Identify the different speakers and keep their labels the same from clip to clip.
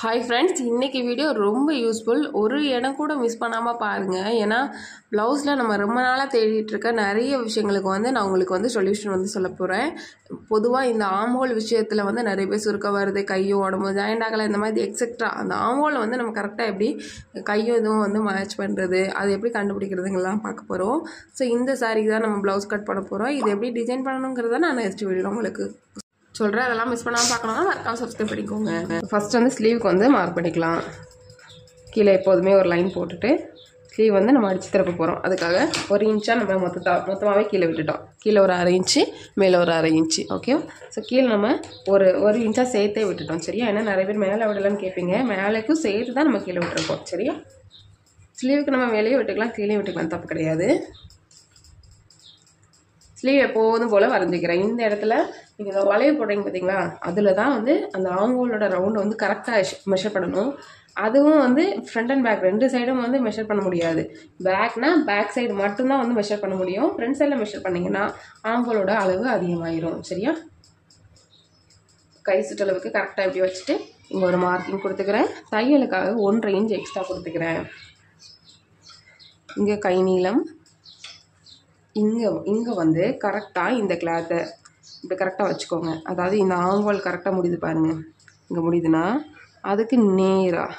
Speaker 1: Hi friends, இன்றைக்கி video ரொம்ப useful. ஒரு இடம் கூட மிஸ் பண்ணாமல் பாருங்கள். ஏன்னா ப்ளவுஸில் நம்ம ரொம்ப நாளாக தேடிட்டு இருக்க நிறைய விஷயங்களுக்கு நான் உங்களுக்கு சொல்யூஷன் சொல்ல போகிறேன். பொதுவாக இந்த ஆம்ஹோல் விஷயத்தில் நிறைய பேர் சுருக்க வருது, கையும் உடம்பு ஜாயிண்ட் ஆகலை, இந்த மாதிரி எக்ஸெட்ரா. அந்த ஆம்ஹோல் நம்ம கரெக்டாக எப்படி கையும் இதுவும் மேட்ச் பண்ணுறது, அது எப்படி கண்டுபிடிக்கிறதுங்கெல்லாம் பார்க்க போகிறோம். ஸோ இந்த சாரீ தான் நம்ம ப்ளவுஸ் கட் பண்ண போகிறோம். இது எப்படி டிசைன் பண்ணணுங்கிறத நான் நெக்ஸ்ட் வீடியோ உங்களுக்கு சொல்கிறேன். அதெல்லாம் மிஸ் பண்ணாமல் பார்க்கணும்னா மறக்காம சப்ஸ்கிரைப் பண்ணிக்கோங்க. ஃபஸ்ட் ஸ்லீவுக்கு மார்க் பண்ணிக்கலாம். கீழே எப்போதுமே ஒரு லைன் போட்டுட்டு ஸ்லீவ் நம்ம அடித்து திறப்ப போகிறோம். அதுக்காக 1 இன்ச்சாக நம்ம மொத்தமாகவே கீழே விட்டுட்டோம். கீழே ஒரு 1/2 இன்ச்சு, மேலே ஒரு 1/2 இன்ச்சு. ஓகே, ஸோ கீழே நம்ம ஒரு இன்ச்சாக சேர்த்தே விட்டுட்டோம். சரியா? ஏன்னா நிறைய பேர் மேலே விடலான்னு கேட்பீங்க. மேலேக்கும் சேர்த்து தான் நம்ம கீழே விட்டுருப்போம். சரியா? ஸ்லீவுக்கு நம்ம மேலேயே விட்டுக்கலாம், கீழே விட்டுக்கலாம், தப்பு கிடையாது. ஸ்லீவ் எப்போதும் போல் வரைஞ்சிக்கிறேன். இந்த இடத்துல நீங்கள் இதை வளைவு போடுறீங்க பார்த்தீங்களா, அதில் தான் அந்த ஆங்கோலோட ரவுண்டை கரெக்டாக மெஷர் பண்ணணும். அதுவும் ஃப்ரண்ட் அண்ட் பேக் 2 சைடும் மெஷர் பண்ண முடியாது. பேக்னா பேக் சைடு மட்டும்தான் மெஷர் பண்ண முடியும். ஃப்ரண்ட் சைடில் மெஷர் பண்ணிங்கன்னா ஆங்கோலோட அளவு அதிகமாகிடும். சரியா? கை சுற்றளவுக்கு கரெக்டாக இப்படி வச்சுட்டு இங்கே ஒரு மார்க்கிங் கொடுத்துக்கிறேன். தையலுக்காக 1.5 இன்ச் எக்ஸ்ட்ரா கொடுத்துக்கிறேன். இங்கே கை நீளம், இங்கே கரெக்டாக இந்த கிளாத்தை இப்படி கரெக்டாக வச்சுக்கோங்க. அதாவது இந்த ஆங்கோல் கரெக்டாக முடியுது பாருங்கள். இங்கே முடியுதுன்னா அதுக்கு நேராக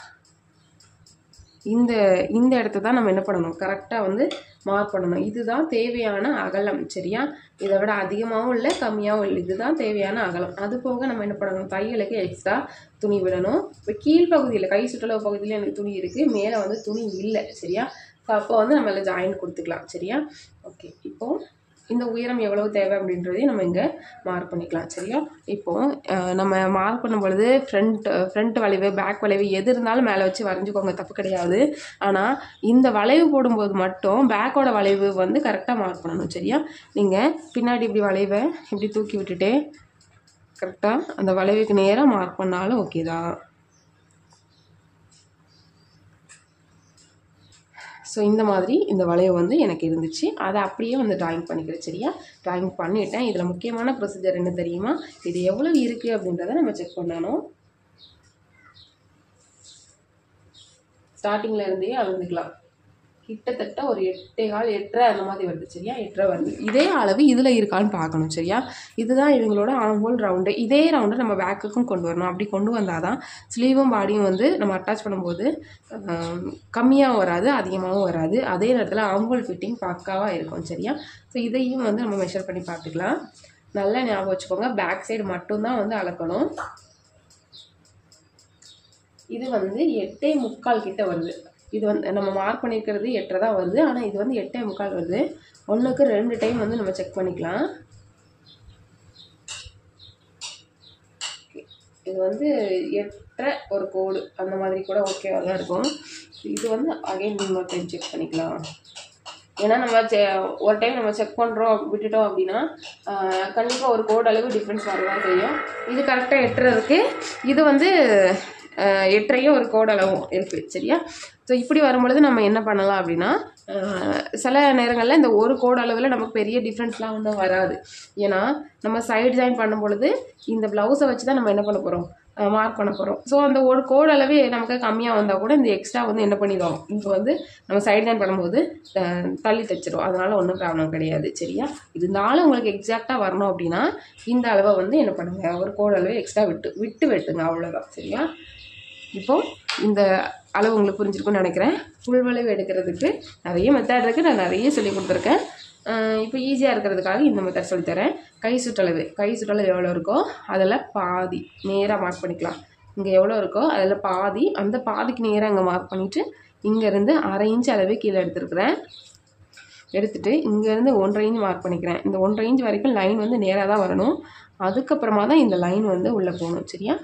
Speaker 1: இந்த இடத்த தான் நம்ம என்ன பண்ணணும், கரெக்டாக மார்க் பண்ணணும். இதுதான் தேவையான அகலம். சரியா? இதை விட அதிகமாகவும் இல்லை, கம்மியாகவும் இல்லை. இதுதான் தேவையான அகலம். அது போக நம்ம என்ன பண்ணணும், தையலுக்கு எக்ஸ்ட்ரா துணி விடணும். இப்போ கீழ்ப்பகுதியில் கை சுற்றளவு பகுதியில் எனக்கு துணி இருக்குது, மேலே துணி இல்லை. சரியா? ஸோ அப்போ நம்ம எல்லாம் ஜாயின் கொடுத்துக்கலாம். சரியா? ஓகே, இப்போது இந்த உயரம் எவ்வளவு தேவை அப்படின்றதையும் நம்ம இங்கே மார்க் பண்ணிக்கலாம். சரியா? இப்போது நம்ம மார்க் பண்ணும் பொழுது ஃப்ரண்ட் வளைவு, பேக் வளைவு எது இருந்தாலும் மேலே வச்சு வரைஞ்சிக்கோங்க, தப்பு கிடையாது. ஆனால் இந்த வளைவு போடும்போது மட்டும் பேக்கோட வளைவு கரெக்டாக மார்க் பண்ணணும். சரியா? நீங்கள் பின்னாடி இப்படி வளைவை இப்படி தூக்கி விட்டுட்டு கரெக்டாக அந்த வளைவுக்கு நேராக மார்க் பண்ணாலும் ஓகே தான். ஸோ இந்த மாதிரி இந்த வளைவு எனக்கு இருந்துச்சு. அதை அப்படியே ட்ராயிங் பண்ணிக்கிறேன். சரியா? ட்ராயிங் பண்ணிவிட்டேன். இதில் முக்கியமான ப்ரொசீஜர் என்ன தெரியுமா, இது எவ்வளோ இருக்குது அப்படின்றத நம்ம செக் பண்ணணும். ஸ்டார்டிங்கில் இருந்தே அளந்துக்கலாம். கிட்டத்தட்ட ஒரு 8.25 8.5 அந்த மாதிரி வருது. சரியா? 8.5 வருது. இதே அளவு இதில் இருக்கான்னு பார்க்கணும். சரியா? இதுதான் இவங்களோட ஆம்ஹோல் ரவுண்டு. இதே ரவுண்டை நம்ம பேக்குக்கும் கொண்டு வரணும். அப்படி கொண்டு வந்தால் தான் ஸ்லீவும் பாடியும் நம்ம அட்டாச் பண்ணும்போது கம்மியாகவும் வராது, அதிகமாகவும் வராது. அதே நேரத்தில் ஆம்ஹோல் ஃபிட்டிங் பக்காவாக இருக்கும். சரியா? ஸோ இதையும் நம்ம மெஷர் பண்ணி பார்த்துக்கலாம். நல்லா ஞாபகம் வச்சுக்கோங்க, பேக் சைடு மட்டும்தான் அளக்கணும். இது 8.25 கிட்ட வருது. இது நம்ம மார்க் பண்ணியிருக்கிறது 8.5 தான் வருது. ஆனால் இது 8.25 வருது. 1க்கு 2 டைம் நம்ம செக் பண்ணிக்கலாம். இது 8.5 ஒரு கோடு அந்த மாதிரி கூட ஓகேவாக தான் இருக்கும். இது அகைன் இன்னொரு டைம் செக் பண்ணிக்கலாம். ஏன்னா நம்ம ஒரு டைம் நம்ம செக் பண்ணுறோம் விட்டுட்டோம் அப்படின்னா கண்டிப்பாக ஒரு கோடு அளவு டிஃப்ரென்ஸ் வரதான் தெரியும். இது கரெக்டாக 8.5 இருக்குது. இது 8.5 ஒரு கோடு அளவும் இருக்குது. சரியா? ஸோ இப்படி வரும்பொழுது நம்ம என்ன பண்ணலாம் அப்படின்னா, சில நேரங்களில் இந்த ஒரு கோடு அளவில் நமக்கு பெரிய டிஃப்ரென்ஸ்லாம் வராது. ஏன்னா நம்ம சைடு ஜாயின் பண்ணும் பொழுது இந்த ப்ளவுஸை வச்சு தான் நம்ம என்ன பண்ண போகிறோம், மார்க் பண்ண போகிறோம். ஸோ அந்த ஒரு கோடு அளவே நமக்கு கம்மியாக வந்தால் கூட இந்த எக்ஸ்ட்ரா என்ன பண்ணிடுவோம், இப்போ நம்ம சைடு ஜாயின் பண்ணும்போது தள்ளி தைச்சிரும். அதனால் ஒன்றும் ப்ராப்ளம் கிடையாது. சரியா? இருந்தாலும் உங்களுக்கு எக்ஸாக்டாக வரணும் அப்படின்னா இந்த அளவை என்ன பண்ணுங்கள், ஒரு கோடு அளவே எக்ஸ்ட்ரா விட்டு வெட்டுங்க, அவ்வளோதான். சரியா? இப்போது இந்த அளவு உங்களுக்கு புரிஞ்சிருக்குன்னு நினைக்கிறேன். ஃபுல் வளைவு எடுக்கிறதுக்கு நிறைய மெத்தட் இருக்குது, நான் நிறைய சொல்லி கொடுத்துருக்கேன். இப்போ ஈஸியாக இருக்கிறதுக்காக இந்த மெத்தட் சொல்லித்தரேன். கை சுற்றளவு எவ்வளோ இருக்கோ அதில் பாதி நேராக மார்க் பண்ணிக்கலாம். இங்கே எவ்வளோ இருக்கோ அதில் பாதி, அந்த பாதிக்கு நேராக இங்கே மார்க் பண்ணிவிட்டு இங்கேருந்து 1/2 இன்ச் அளவு கீழே எடுத்துருக்குறேன். எடுத்துகிட்டு இங்கேருந்து 1.5 இன்ச் மார்க் பண்ணிக்கிறேன். இந்த 1.5 இன்ச் வரைக்கும் லைன் நேராக தான் வரணும். அதுக்கப்புறமா தான் இந்த லைன் உள்ளே போகணும். சரியா?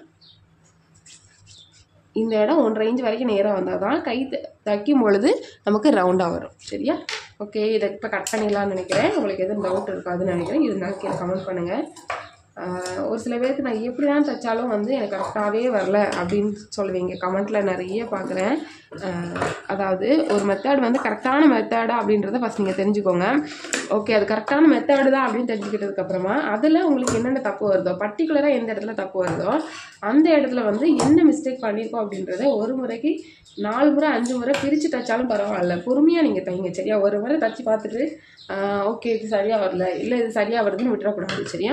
Speaker 1: இந்த இடம் 1.5 இன்ச் வரைக்கும் நேராக வந்தால் தான் கை தைக்கும் பொழுது நமக்கு ரவுண்டாக வரும். சரியா? ஓகே, இதை இப்போ கட் பண்ணிடலான்னு நினைக்கிறேன். உங்களுக்கு எதுவும் டவுட் இருக்காதுன்னு நினைக்கிறேன். இருந்தாலும் கீழே கமெண்ட் பண்ணுங்கள். ஒரு சில பேருக்கு நான் எப்படி தான் தைச்சாலும் வந்து எனக்கு கரெக்டாகவே வரல அப்படின்னு சொல்லுவீங்க, கமெண்ட்டில் நிறைய பார்க்குறேன். அதாவது ஒரு மெத்தட் வந்து கரெக்டான மெத்தடா அப்படின்றத ஃபஸ்ட் நீங்கள் தெரிஞ்சுக்கோங்க. ஓகே, அது கரெக்டான மெத்தடு தான் அப்படின்னு தெரிஞ்சுக்கிட்டதுக்கப்புறமா அதில் உங்களுக்கு என்னென்ன தப்பு வருதோ, பர்டிகுலராக எந்த இடத்துல தப்பு வருதோ அந்த இடத்துல வந்து என்ன மிஸ்டேக் பண்ணியிருக்கோம் அப்படின்றத ஒரு முறைக்கு 4 முறை 5 முறை பிரித்து தைச்சாலும் பரவாயில்ல, பொறுமையாக நீங்கள் தைங்க சரியா. ஒரு முறை தைச்சி பார்த்துட்டு ஓகே இது சரியாக வரல, இல்லை இது சரியாக வருதுன்னு விட்டுறக்கூடாது சரியா.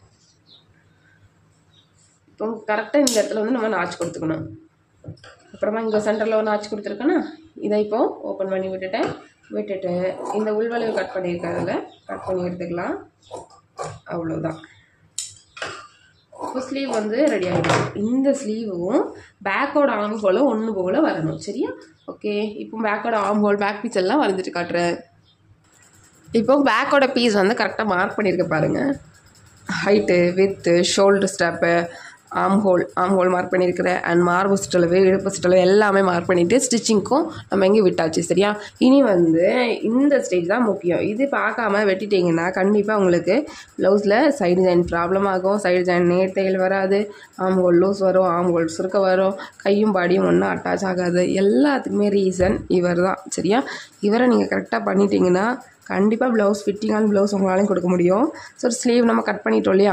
Speaker 1: இப்போ கரெக்டாக இந்த இடத்துல வந்து நம்ம நாச்சு கொடுத்துக்கணும். அப்புறமா இங்கே சென்டரில் ஒரு நாச்சு கொடுத்துருக்கேன்னா இதை இப்போ ஓப்பன் பண்ணி விட்டுட்டு இந்த உள்வளைவு கட் பண்ணியிருக்கிறதுல கட் பண்ணி எடுத்துக்கலாம். அவ்வளோதான். இப்போ ஸ்லீவ் வந்து ரெடி ஆகிடுச்சு. இந்த ஸ்லீவும் பேக்கோட ஆர்ம் ஹோலும் ஒன்று போல் வரணும் சரியா. ஓகே, இப்போ பேக்கோட ஆர்ம் ஹோல் பேக் பீஸ் எல்லாம் வரைஞ்சிட்டு காட்டுறேன். இப்போ பேக்கோட பீஸ் வந்து கரெக்டாக மார்க் பண்ணியிருக்க பாருங்கள். Height, width, shoulder strap, arm hole mark பண்ணியிருக்கிறேன். அண்ட் மார்பு சுற்றளவு, இடுப்பு சுற்றளவு எல்லாமே மார்க் பண்ணிவிட்டு ஸ்டிச்சிங்க்கும் நம்ம எங்கே விட்டாச்சு சரியா. இனி வந்து இந்த ஸ்டேஜ் தான் முக்கியம். இது பார்க்காம வெட்டிட்டிங்கன்னா கண்டிப்பாக உங்களுக்கு ப்ளவுஸில் சைடு ஜாயின் ப்ராப்ளம் ஆகும். சைடு ஜாயின் நேர்த்தைகள் வராது, ஆர்ம் ஹோல் லூஸ் வரும், ஆர்ம் ஹோல் சுருக்க வரும், கையும் பாடியும் ஒன்றும் அட்டாச் ஆகாது. எல்லாத்துக்குமே ரீசன் இவர் தான் சரியா. இவரை நீங்கள் கரெக்டாக பண்ணிட்டீங்கன்னா கண்டிப்பாக ப்ளவுஸ் ஃபிட்டிங்கான ப்ளவுஸ் உங்களாலையும் கொடுக்க முடியும். ஸோ ஸ்லீவ் நம்ம கட் பண்ணிட்டோம் இல்லையா,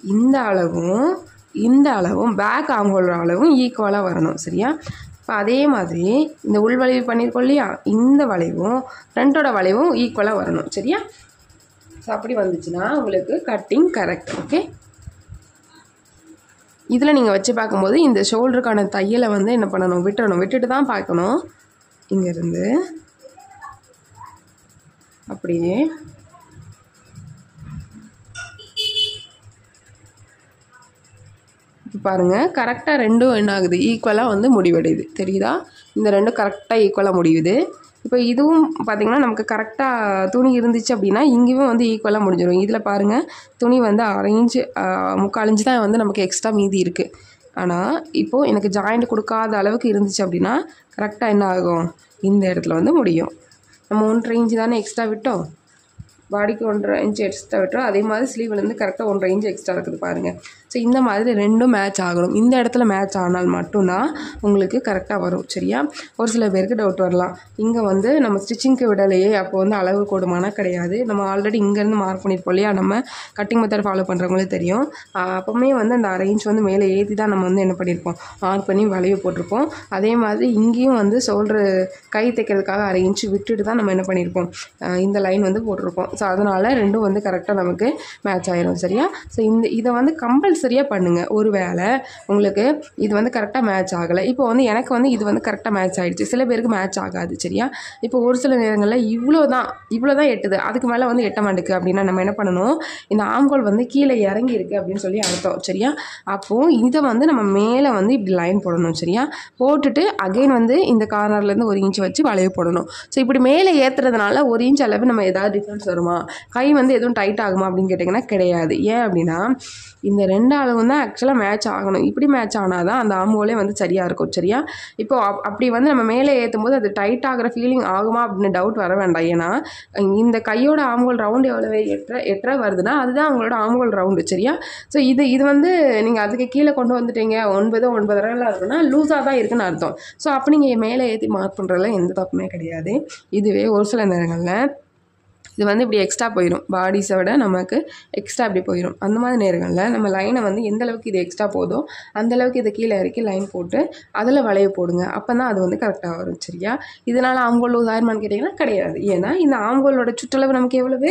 Speaker 1: இந்த அளவும் பேக் ஆர்ம் ஹோல் அளவும் ஈக்குவலாக வரணும் சரியா. இப்போ அதே மாதிரி இந்த உள் வளைவு பண்ணியிருக்கோம் இல்லையா, இந்த வளைவும் ஃப்ரண்ட்டோட வளைவும் ஈக்குவலாக வரணும் சரியா. ஸோ அப்படி வந்துச்சுன்னா உங்களுக்கு கட்டிங் கரெக்ட். ஓகே, இதில் நீங்கள் வச்சு பார்க்கும்போது இந்த ஷோல்டருக்கான தையலை வந்து என்ன பண்ணணும், விட்டுட்டு தான் பார்க்கணும். இங்கேருந்து அப்படியே பாருங்கள், கரெக்டாக ரெண்டும் என்ன ஆகுது, ஈக்குவலாக வந்து முடிவடையுது தெரியுதா. இந்த ரெண்டும் கரெக்டாக ஈக்குவலாக முடியுது. இப்போ இதுவும் பார்த்திங்கன்னா நமக்கு கரெக்டாக துணி இருந்துச்சு அப்படின்னா இங்கேயும் வந்து ஈக்குவலாக முடிஞ்சிடும். இதில் பாருங்கள், துணி வந்து 1/2 இன்ச்சு 3/4 இன்ச்சு தான் வந்து நமக்கு எக்ஸ்ட்ரா மீதி இருக்குது. ஆனால் இப்போது எனக்கு ஜாயிண்ட் கொடுக்காத அளவுக்கு இருந்துச்சு அப்படின்னா கரெக்டாக என்ன ஆகும், இந்த இடத்துல வந்து முடியும். நம்ம 1/2 இன்ச்சு தானே எக்ஸ்ட்ரா விட்டோம், பாடிக்கு 1/2 இன்ச்சு எக்ஸ்ட்ரா விட்டோம். அதே மாதிரி ஸ்லீவ்லேருந்து கரெக்டாக 1/2 இன்ச்சு எக்ஸ்ட்ரா இருக்குது பாருங்கள். ஸோ இந்த மாதிரி ரெண்டும் மேட்ச் ஆகணும். இந்த இடத்துல மேட்ச் ஆனால் மட்டும்தான் உங்களுக்கு கரெக்டாக வரும் சரியா. ஒரு சில பேருக்கு டவுட் வரலாம், இங்கே வந்து நம்ம ஸ்டிச்சிங்க்கு விடலையே, அப்போ வந்து அளவு கூடுமானா கிடையாது. நம்ம ஆல்ரெடி இங்கேருந்து மார்க் பண்ணியிருப்போம் இல்லையா, நம்ம கட்டிங் மெத்தட் ஃபாலோ பண்ணுறவங்களே தெரியும். அப்போவுமே வந்து அந்த 1/2 இன்ச் வந்து மேலே ஏற்றி தான் நம்ம வந்து என்ன பண்ணியிருப்போம், மார்க் பண்ணி வளைவு போட்டிருப்போம். அதே மாதிரி இங்கேயும் வந்து ஷோல்டரு கை தைக்கிறதுக்காக 1/2 இன்ச்சு விட்டுட்டு தான் நம்ம என்ன பண்ணியிருப்போம், இந்த லைன் வந்து போட்டிருப்போம். ஸோ அதனால் ரெண்டும் வந்து கரெக்டாக நமக்கு மேட்ச் ஆயிரும் சரியா. ஸோ இதை வந்து கம்பல்சரியாக பண்ணுங்கள். ஒரு வேளை உங்களுக்கு இது வந்து கரெக்டாக மேட்ச் ஆகலை, இப்போ வந்து எனக்கு வந்து இது வந்து கரெக்டாக மேட்ச் ஆகிடுச்சு, சில பேருக்கு மேட்ச் ஆகாது சரியா. இப்போ ஒரு சில நேரங்களில் இவ்வளோ தான் எட்டுது, அதுக்கு மேலே வந்து எட்ட மாட்டேங்குது அப்படின்னா நம்ம என்ன பண்ணணும், இந்த ஆர்ம் ஹோல் வந்து கீழே இறங்கி இருக்குது அப்படின்னு சொல்லி அர்த்தம் சரியா. அப்போது இதை வந்து நம்ம மேலே வந்து இப்படி லைன் போடணும் சரியா. போட்டுட்டு அகைன் வந்து இந்த கார்னர்லேருந்து 1 இன்ச் வச்சு வளைவு போடணும். ஸோ இப்படி மேலே ஏற்றுறதுனால 1 இன்ச் அளவு நம்ம ஏதாவது டிஃப்ரென்ஸ் வருமா, கை வந்து எதுவும் டைட் ஆகுமா அப்படின்னு கேட்டிங்கன்னா கிடையாது. ஏன் அப்படின்னா இந்த 2 அளவும் தான் ஆக்சுவலாக மேட்ச் ஆகணும். இப்படி மேட்ச் ஆனால் தான் அந்த ஆர்ம் ஹோலே வந்து சரியாக இருக்கும் சரியா. இப்போ அப்படி வந்து நம்ம மேலே ஏற்றும் போது அது டைட் ஆகிற ஃபீலிங் ஆகுமா அப்படின்னு டவுட் வர வேண்டாம். ஏன்னா இந்த கையோட ஆர்ம் ஹோல் ரவுண்டு எவ்வளோ 8 வருதுன்னா அதுதான் அவங்களோட ஆர்ம் ஹோல் ரவுண்டு சரியா. ஸோ இது வந்து நீங்கள் அதுக்கு கீழே கொண்டு வந்துட்டீங்க 9 9.5 இருக்குன்னா லூஸாக தான் இருக்குன்னு அர்த்தம். ஸோ அப்போ நீங்கள் மேலே ஏற்றி மார்க் பண்ணுறதுல எந்த தப்புமே கிடையாது. இதுவே ஒரு சில நேரங்களில் இது வந்து இப்படி எக்ஸ்ட்ரா போயிடும், பாடிஸை விட நமக்கு எக்ஸ்ட்ரா இப்படி போயிடும். அந்த மாதிரி நேரங்களில் நம்ம லைனை வந்து எந்தளவுக்கு இது எக்ஸ்ட்ரா போதோ அந்தளவுக்கு இதை கீழே இறக்கி லைன் போட்டு அதில் வளைய போடுங்க. அப்போ தான் அது வந்து கரெக்டாக வரும் சரியா. இதனால் ஆர்ம் ஹோல் லூஸ் ஆயிருமான்னு கேட்டிங்கன்னா கிடையாது. ஏன்னா இந்த ஆர்ம் ஹோலோட சுற்றளவு நமக்கு எவ்வளவு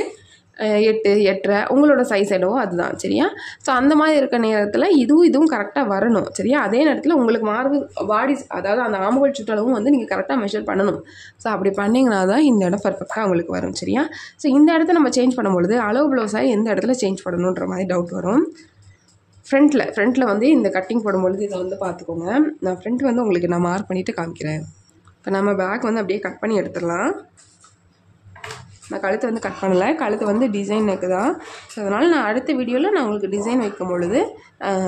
Speaker 1: 8 8.5 உங்களோட சைஸ் என்னவோ அதுதான் சரியா. ஸோ அந்த மாதிரி இருக்க நேரத்தில் இதுவும் கரெக்டாக வரணும் சரியா. அதே நேரத்தில் உங்களுக்கு மார்பு பாடி அதாவது அந்த ஆர்ம் ஹோல் சுற்றளவும் வந்து நீங்கள் கரெக்டாக மெஷர் பண்ணணும். ஸோ அப்படி பண்ணிங்கன்னா தான் இந்த இடம் பர்ஃபெக்டாக உங்களுக்கு வரும் சரியா. ஸோ இந்த இடத்த நம்ம சேஞ்ச் பண்ணும்பொழுது அளவு ப்ளவுஸாக எந்த இடத்துல சேஞ்ச் பண்ணணுன்ற மாதிரி டவுட் வரும். ஃப்ரண்ட்டில் வந்து இந்த கட்டிங் போடும்பொழுது இதை வந்து பார்த்துக்கோங்க. நான் ஃப்ரண்ட் வந்து உங்களுக்கு நான் மார்க் பண்ணிவிட்டு காமிக்கிறேன். இப்போ நம்ம பேக் வந்து அப்படியே கட் பண்ணி எடுத்துடலாம். நான் கழுத்தை வந்து கட் பண்ணலை, கழுத்து வந்து டிசைன் நெக்கு தான். ஸோ அதனால் நான் அடுத்த வீடியோவில் நான் உங்களுக்கு டிசைன் வைக்கும் பொழுது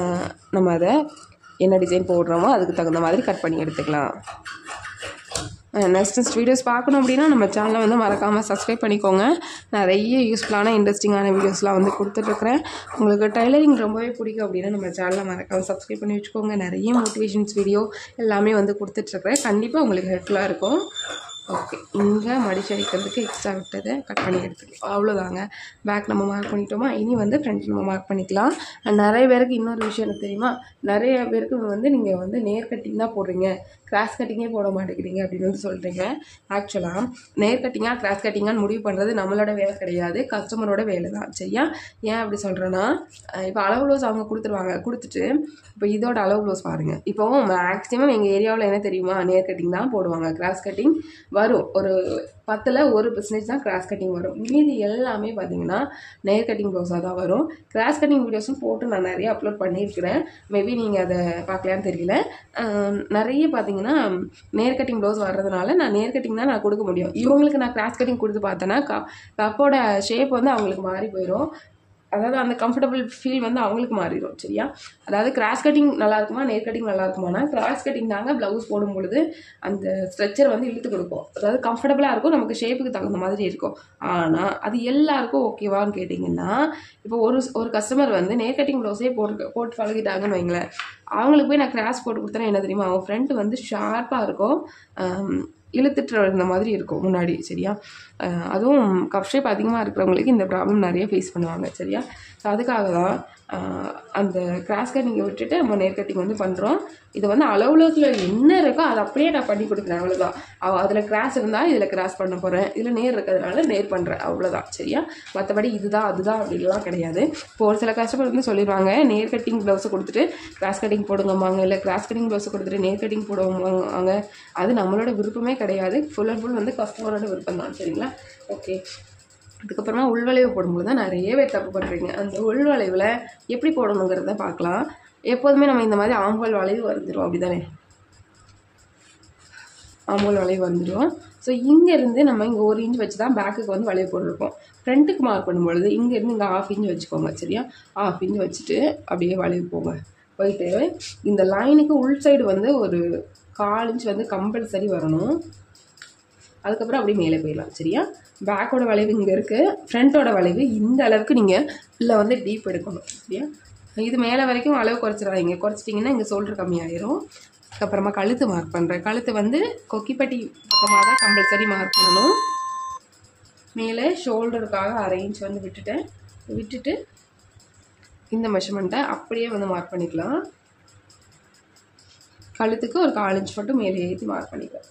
Speaker 1: நம்ம அதை என்ன டிசைன் போடுறோமோ அதுக்கு தகுந்த மாதிரி கட் பண்ணி எடுத்துக்கலாம். நெக்ஸ்ட் வீடியோஸ் பார்க்கணும் அப்படின்னா நம்ம சேனலை வந்து மறக்காமல் சப்ஸ்கிரைப் பண்ணிக்கோங்க. நிறைய யூஸ்ஃபுல்லான இன்ட்ரெஸ்டிங்கான வீடியோஸ்லாம் வந்து கொடுத்துட்ருக்குறேன். உங்களுக்கு டைலரிங் ரொம்பவே பிடிக்கும் அப்படின்னா நம்ம சேனலை மறக்காமல் சப்ஸ்கிரைப் பண்ணி வச்சுக்கோங்க. நிறைய மோட்டிவேஷன்ஸ் வீடியோ எல்லாமே வந்து கொடுத்துட்ருக்குறேன். கண்டிப்பாக உங்களுக்கு ஹெல்ப்ஃபுல்லாக இருக்கும். ஓகே, இங்கே மடிச்சு அடிக்கிறதுக்கு எக்ஸ்ட்ரா விட்டதை கட் பண்ணி எடுத்துக்கலாம். அவ்வளோதாங்க. பேக் நம்ம மார்க் பண்ணிட்டோமா, இனி வந்து ஃப்ரண்ட் நம்ம மார்க் பண்ணிக்கலாம். நிறைய பேருக்கு இன்னொரு விஷயம் எனக்கு தெரியுமா, நிறைய பேருக்கு வந்து நீங்கள் வந்து நேர் கட்டிங் தான் போடுறீங்க, கிராஸ் கட்டிங்கே போட மாட்டேங்கிறீங்க அப்படின்னு வந்து சொல்கிறீங்க. ஆக்சுவலாக நேர் கட்டிங்காக கிராஸ் கட்டிங்கான்னு முடிவு பண்ணுறது நம்மளோட வேலை கிடையாது, கஸ்டமரோட வேலை தான். சரியா? ஏன் அப்படி சொல்கிறேன்னா, இப்போ அளவு ப்ளவுஸ் அவங்க கொடுத்துருவாங்க, கொடுத்துட்டு இப்போ இதோட அளவு ப்ளவுஸ் பாருங்கள். இப்போவும் மேக்ஸிமம் எங்கள் ஏரியாவில் என்ன தெரியுமா, நேர் கட்டிங் தான் போடுவாங்க. கிராஸ் கட்டிங் வரும், ஒரு 10ல் 1% தான் கிராஸ் கட்டிங் வரும். மீதி எல்லாமே பார்த்தீங்கன்னா நேர் கட்டிங் ப்ளவுஸாக தான் வரும். கிராஸ் கட்டிங் வீடியோஸும் போட்டு நான் நிறைய அப்லோட் பண்ணியிருக்கிறேன். மேபி நீங்கள் அதை பார்க்கலான்னு தெரியல. நிறைய பார்த்தீங்கன்னா நேர் கட்டிங் ப்ளவுஸ் வர்றதுனால நான் நேர் கட்டிங் தான் நான் கொடுக்க முடியும். இவங்களுக்கு நான் கிராஸ் கட்டிங் கொடுத்து பார்த்தேன்னா கப்போட ஷேப் வந்து அவங்களுக்கு மாறி போயிடும். அதாவது அந்த கம்ஃபர்டபுள் ஃபீல் வந்து அவங்களுக்கு மாறிடும். சரியா? அதாவது கிராஸ் கட்டிங் நல்லா இருக்குமா, நேர் கட்டிங் நல்லா இருக்குமானா கிராஸ் கட்டிங் தாங்க ப்ளவுஸ் போடும் பொழுது அந்த ஸ்ட்ரெச்சர் வந்து இழுத்து கொடுக்கும். அதாவது கம்ஃபர்டபுளாக இருக்கும், நமக்கு ஷேப்புக்கு தகுந்த மாதிரி இருக்கும். ஆனால் அது எல்லாருக்கும் ஓகேவான்னு கேட்டிங்கன்னா, இப்போ ஒரு கஸ்டமர் வந்து நேர் கட்டிங் ப்ளவுஸே போட்டு பழகிட்டாங்கன்னு வைங்களேன், அவங்களுக்கு போய் நான் கிராஸ் போட்டு கொடுத்தேன்னா என்ன தெரியுமா, அவங்க ஃப்ரண்ட் வந்து ஷார்ப்பாக இருக்கும், இழுத்துட்டு இருந்த மாதிரி இருக்கும் முன்னாடி. சரியா? அதுவும் கப் ஷேப் அதிகமாக இருக்கிறவங்களுக்கு இந்த ப்ராப்ளம் நிறைய ஃபேஸ் பண்ணுவாங்க. சரியா? ஸோ அதுக்காக தான் அந்த கிராஸ் கட்டிங்கை விட்டுட்டு நம்ம நேர் கட்டிங் வந்து பண்ணுறோம். இது வந்து அளவுலத்தில் என்ன இருக்கோ அதை அப்படியே நான் பண்ணி கொடுக்குறேன். அவ்வளோதான். அதில் கிராஸ் இருந்தால் இதில் கிராஸ் பண்ண போகிறேன், இதில் நேர் இருக்கிறதுனால நேர் பண்ணுறேன், அவ்வளோதான். சரியா? மற்றபடி இதுதான் அதுதான் அப்படின்லாம் கிடையாது. இப்போ ஒரு சில கஸ்டமர் வந்து சொல்லிடுவாங்க, நேர் கட்டிங் ப்ளவுஸை கொடுத்துட்டு கிராஸ் கட்டிங் போடுங்கம்பாங்க, இல்லை கிராஸ் கட்டிங் ப்ளவுஸை கொடுத்துட்டு நேர் கட்டிங் போடுவாங்க. அது நம்மளோட விருப்பமே கிடையாது, ஃபுல் அண்ட் ஃபுல் வந்து கஸ்டமரோட விருப்பம் தான். சரிங்களா? ஓகே, அதுக்கப்புறமா உள்வளைவு போடும்போது தான் நிறைய பேர் தப்பு பண்ணுறீங்க. அந்த உள்வளைவில் எப்படி போடணுங்கிறத பார்க்கலாம். எப்போதுமே நம்ம இந்த மாதிரி ஆம்பல் வளைவு வந்துடும், அப்படி தானே? ஆம்பல் வளைவு வந்துடும். ஸோ இங்கேருந்து நம்ம இங்கே 1 இன்ச் வச்சு தான் பேக்குக்கு வந்து வளைவு போட்டிருப்போம். ஃப்ரண்ட்டுக்கு மார்க் பண்ணும்பொழுது இங்கேருந்து இங்கே 1/2 இன்ச் வச்சுக்கோங்க. சரியா? 1/2 இன்ச் வச்சுட்டு அப்படியே வளைவு போங்க. போயிட்டு இந்த லைனுக்கு உள் சைடு வந்து ஒரு 1/4 இன்ச் வந்து கம்பல்சரி வரணும். அதுக்கப்புறம் அப்படியே மேலே போயிடலாம். சரியா? பேக்கோட வளைவு இங்கே இருக்குது, ஃப்ரண்ட்டோட வளைவு இந்த அளவுக்கு நீங்கள் இல்லை வந்து டீப் எடுக்கணும். சரியா? இது மேலே வரைக்கும் அளவு குறைச்சிடாதீங்க, குறைச்சிட்டிங்கன்னா இங்கே ஷோல்டர் கம்மியாயிரும். அதுக்கப்புறமா கழுத்து மார்க் பண்ணுறேன். கழுத்து வந்து கொக்கிப்பட்டி பக்கமாக தான் கம்பல்சரி மார்க் பண்ணணும். மேலே ஷோல்டருக்காக 1/2 இன்ச் வந்து விட்டுட்டு இந்த மெஷர்மெண்ட்டை அப்படியே வந்து மார்க் பண்ணிக்கலாம். கழுத்துக்கு ஒரு 1/4 இன்ச் மட்டும் மேலே ஏற்றி மார்க் பண்ணிக்கலாம்.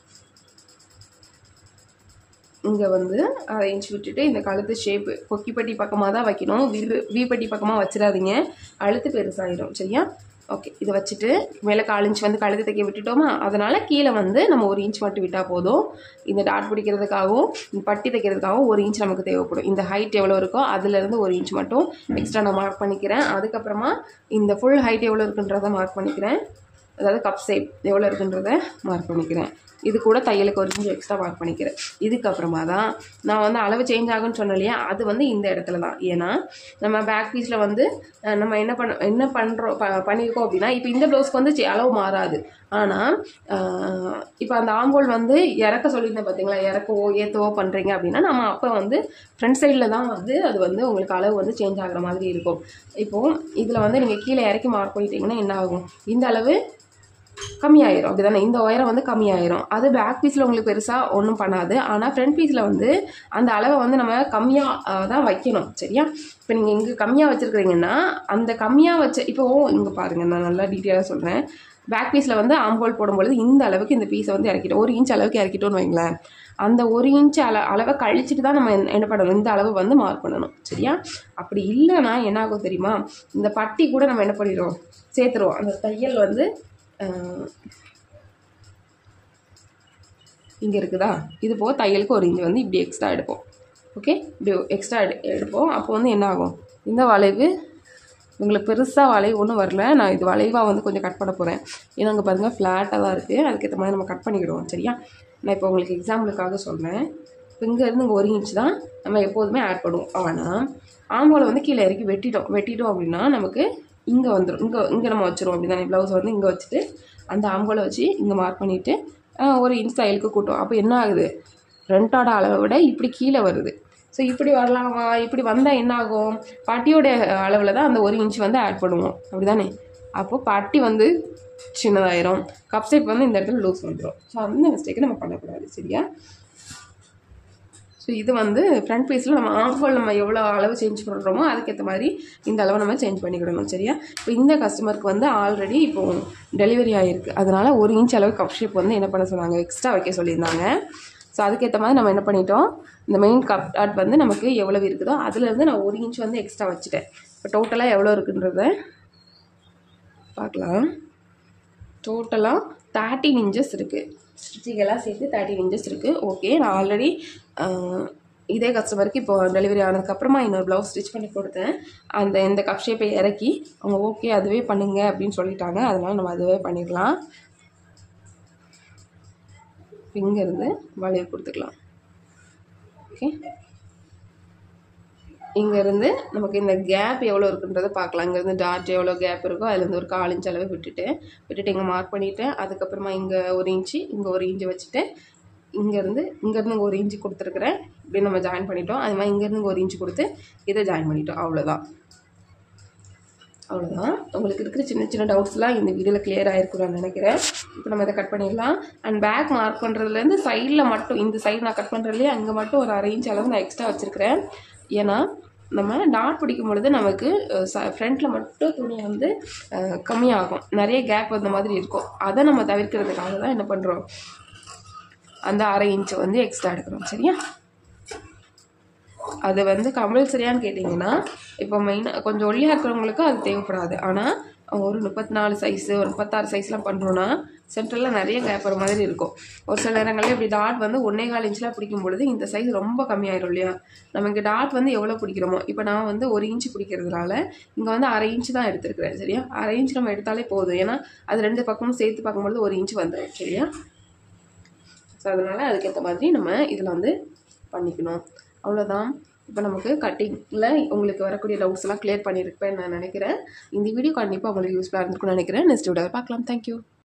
Speaker 1: இங்கே வந்து 1/2 இன்ச் விட்டுட்டு இந்த கழுத்து ஷேப்பு கொக்கிப்பட்டி பக்கமாக தான் வைக்கணும், வீப்பட்டி பக்கமாக வச்சிடாதீங்க, அழுத்து பெருசாகிடும். சரியா? ஓகே, இதை வச்சுட்டு மேலே 1/4 இன்ச் வந்து கழுத்து தைக்க விட்டுட்டோமா, அதனால் கீழே வந்து நம்ம 1 இன்ச் மட்டும் விட்டால் போதும். இந்த டாட் பிடிக்கிறதுக்காகவும் பட்டி தைக்கிறதுக்காகவும் 1 இன்ச் நமக்கு தேவைப்படும். இந்த ஹைட் எவ்வளோ இருக்கோ அதுலேருந்து 1 இன்ச் மட்டும் எக்ஸ்ட்ரா நான் மார்க் பண்ணிக்கிறேன். அதுக்கப்புறமா இந்த ஃபுல் ஹைட் எவ்வளோ இருக்குன்றதை மார்க் பண்ணிக்கிறேன். அதாவது கப் ஷேப் எவ்வளோ இருக்குன்றதை மார்க் பண்ணிக்கிறேன். இது கூட தையலுக்கு 1 இன்ச் எக்ஸ்ட்ரா மார்க் பண்ணிக்கிறேன். இதுக்கப்புறமா தான் நான் வந்து அளவு சேஞ்ச் ஆகுன்னு சொன்னேன் இல்லையா, அது வந்து இந்த இடத்துல தான். ஏன்னா நம்ம பேக் பீஸில் வந்து நம்ம என்ன பண்ணியிருக்கோம் அப்படின்னா, இப்போ இந்த ப்ளவுஸ்க்கு வந்து அளவு மாறாது. ஆனால் இப்போ அந்த ஆம்போல் வந்து இறக்க சொல்லியிருந்தேன் பார்த்தீங்களா, இறக்கவோ ஏற்றவோ பண்ணுறீங்க அப்படின்னா நம்ம அப்போ வந்து ஃப்ரண்ட் சைடில் தான் வந்து அது வந்து உங்களுக்கு அளவு வந்து சேஞ்ச் ஆகிற மாதிரி இருக்கும். இப்போது இதில் வந்து நீங்கள் கீழே இறக்கி மார்க் பண்ணிட்டீங்கன்னா என்ன ஆகும், இந்த அளவு கம்மியாயிரும். அப்படி தானே? இந்த ஒயரை வந்து கம்மியாயிரும். அது பேக் பீஸில் உங்களுக்கு பெருசாக ஒன்றும் பண்ணாது. ஆனால் ஃப்ரண்ட் பீஸில் வந்து அந்த அளவை வந்து நம்ம கம்மியாக தான் வைக்கணும். சரியா? இப்போ நீங்கள் இங்கே கம்மியாக வச்சுருக்கிறீங்கன்னா அந்த கம்மியாக வச்ச இப்போது இங்கே பாருங்கள், நான் நல்லா டீட்டெயிலாக சொல்கிறேன். பேக் பீஸில் வந்து ஆம்போல் போடும்பொழுது இந்த அளவுக்கு இந்த பீஸை வந்து இறக்கிட்டோம், 1 இன்ச் அளவுக்கு இறக்கிட்டோன்னு வைங்களேன். அந்த 1 இன்ச் அளவை கழிச்சிட்டு தான் நம்ம என்ன பண்ணணும், இந்த அளவு வந்து மார்க் பண்ணணும். சரியா? அப்படி இல்லைன்னா என்ன ஆகும் தெரியுமா, இந்த பட்டி கூட நம்ம என்ன பண்ணிடுவோம், சேர்த்துருவோம். அந்த தையல் வந்து இங்கே இருக்குதா, இது போக தையலுக்கு 1 இன்ச் வந்து இப்படி எக்ஸ்ட்ரா எடுப்போம். ஓகே, இப்படி எக்ஸ்ட்ரா எடுப்போம். அப்போ வந்து என்ன ஆகும், இந்த வளைவு உங்களுக்கு பெருசாக வளைவு ஒன்றும் வரல. நான் இது வளைவாக வந்து கொஞ்சம் கட் பண்ண போகிறேன். ஏன்னா அங்கே பாருங்கள் ஃப்ளாட்டாக தான் இருக்குது, அதுக்கேற்ற மாதிரி நம்ம கட் பண்ணிக்கிடுவோம். சரியா? நான் இப்போ உங்களுக்கு எக்ஸாம்பிளுக்காக சொல்கிறேன். இப்போ இங்கேருந்து இங்கே 1 இன்ச் தான் நம்ம எப்போதுமே ஆட் பண்ணுவோம். ஆனால் ஆம்போலை வந்து கீழே இறக்கி வெட்டிட்டோம் அப்படின்னா நமக்கு இங்கே வந்துடும். இங்கே நம்ம வச்சுருவோம். அப்படி தானே? ப்ளவுஸ் வந்து இங்கே வச்சுட்டு அந்த ஆம்போலை வச்சு இங்கே மார்க் பண்ணிவிட்டு 1 இன்ச் தையலுக்கு கூட்டும். அப்போ என்ன ஆகுது, ஃப்ரண்ட்டோட அளவை விட இப்படி கீழே வருது. ஸோ இப்படி வரலாமா, இப்படி வந்தால் என்ன ஆகும், பட்டியோட அளவில் தான் அந்த 1 இன்ச் வந்து ஆட் பண்ணுவோம், அப்படி தானே. அப்போது பட்டி வந்து சின்னதாயிரும், கப் ஷேப் வந்து இந்த இடத்துல லூஸ் வந்துடும். ஸோ அந்த மிஸ்டேக்கை நம்ம பண்ணக்கூடாது, சரியா. ஸோ இது வந்து ஃப்ரண்ட் பீஸில் நம்ம ஆம்ஹோல் நம்ம எவ்வளோ அளவு சேஞ்ச் பண்ணுறோமோ அதுக்கேற்ற மாதிரி இந்த அளவு நம்ம சேஞ்ச் பண்ணிக்கிடணும், சரியா. இப்போ இந்த கஸ்டமருக்கு வந்து ஆல்ரெடி இப்போது டெலிவரி ஆகிருக்கு, அதனால் 1 இன்ச் அளவு கப் ஷேப் வந்து என்ன பண்ண சொன்னாங்க, எக்ஸ்ட்ரா வைக்க சொல்லியிருந்தாங்க. ஸோ அதுக்கேற்ற மாதிரி நம்ம என்ன பண்ணிட்டோம், இந்த மெயின் கப் டாட் வந்து நமக்கு எவ்வளவு இருக்குதோ அதுலேருந்து நான் 1 இன்ச் வந்து எக்ஸ்ட்ரா வச்சுட்டேன். இப்போ டோட்டலாக எவ்வளோ இருக்குன்றத பார்க்கலாம். டோட்டலாக 13 இன்ச்சஸ் இருக்குது, ஸ்டிச்சிங்கெல்லாம் சேர்த்து 13 இன்ச்சஸ் இருக்குது. ஓகே, நான் ஆல்ரெடி இதே கஸ்டமருக்கு இப்போ டெலிவரி ஆனதுக்கப்புறமா இன்னொரு ப்ளவுஸ் ஸ்டிச் பண்ணி கொடுத்தேன். இந்த கப் ஷேப்பை இறக்கி அவங்க ஓகே அதுவே பண்ணுங்க அப்படின்னு சொல்லிட்டாங்க, அதனால் நம்ம அதுவே பண்ணிடலாம். இங்கேருந்து வளைவு கொடுத்துக்கலாம். ஓகே, இங்கேருந்து நமக்கு இந்த கேப் எவ்வளோ இருக்குன்றதை பார்க்கலாம். இங்கேருந்து டாட் எவ்வளோ கேப் இருக்கோ அதுலேருந்து ஒரு 1/4 இன்ச் அளவு விட்டுட்டு இங்கே மார்க் பண்ணிவிட்டேன். அதுக்கப்புறமா இங்கே 1 இன்ச்சு, இங்கே 1 இன்ச்சு வச்சுட்டு இங்கேருந்து இங்கே 1 இன்ச்சு கொடுத்துருக்குறேன். இப்படி நம்ம ஜாயின் பண்ணிட்டோம். அது மாதிரி இங்கேருந்து 1 இன்ச்சு கொடுத்து இதை ஜாயின் பண்ணிட்டோம். அவ்வளோதான். உங்களுக்கு இருக்கிற சின்ன சின்ன டவுட்ஸ்லாம் இந்த வீடியோவில் கிளியர் ஆகிருக்கும் நான் நினைக்கிறேன். இப்போ நம்ம இதை கட் பண்ணிடலாம். அண்ட் பேக் மார்க் பண்ணுறதுலேருந்து சைடில் மட்டும், இந்த சைடு நான் கட் பண்ணுறதுலேயே அங்கே மட்டும் ஒரு 1/2 இன்ச் அளவு நான் எக்ஸ்ட்ரா வச்சுருக்கிறேன். ஏன்னா நம்ம டாட் பிடிக்கும் பொழுது நமக்கு ஃப்ரண்ட்டில் மட்டும் துணி வந்து கம்மியாகும், நிறைய கேப் அந்த மாதிரி இருக்கும். அதை நம்ம தவிர்க்கிறதுக்காக தான் என்ன பண்ணுறோம், அந்த 1/2 இன்ச்சை வந்து எக்ஸ்ட்ரா எடுக்கிறோம், சரியா. அது வந்து கம்பல்சரியான்னு கேட்டிங்கன்னா இப்போ மெயினாக கொஞ்சம் ஒல்லியாக இருக்கிறவங்களுக்கு அது தேவைப்படாது. ஆனால் ஒரு 34 சைஸு ஒரு 36 சைஸ்லாம் பண்ணுறோன்னா சென்டரில் நிறைய கேப் வர மாதிரி இருக்கும். ஒரு சில நேரங்களில் இப்படி டாட் வந்து 1.25 இன்ச்லாம் பிடிக்கும் பொழுது இந்த சைஸ் ரொம்ப கம்மியாயிரும் இல்லையா. நமக்கு டாட் வந்து எவ்வளோ பிடிக்கிறோமோ, இப்போ நான் வந்து 1 இன்ச்சு பிடிக்கிறதுனால இங்கே வந்து 1/2 இன்ச்சு தான் எடுத்துருக்கிறேன், சரியா. 1/2 இன்ச் நம்ம எடுத்தாலே போதும், ஏன்னா அது 2 பக்கமும் சேர்த்து பார்க்கும்பொழுது 1 இன்ச்சு வந்துடும், சரியா. ஸோ அதனால் அதுக்கேற்ற மாதிரி நம்ம இதில் வந்து பண்ணிக்கணும், அவ்வளோதான். இப்போ நமக்கு கட்டிங்கில் உங்களுக்கு வரக்கூடிய டவுட்ஸ் எல்லாம் கிளியர் பண்ணியிருப்பேன் நான் நினைக்கிறேன். இந்த வீடியோ கண்டிப்பாக உங்களுக்கு யூஸ்ஃபுல்லாக இருந்திருக்கும்னு நினைக்கிறேன். நெக்ஸ்ட் வீடியோவில் பார்க்கலாம். தேங்க்யூ.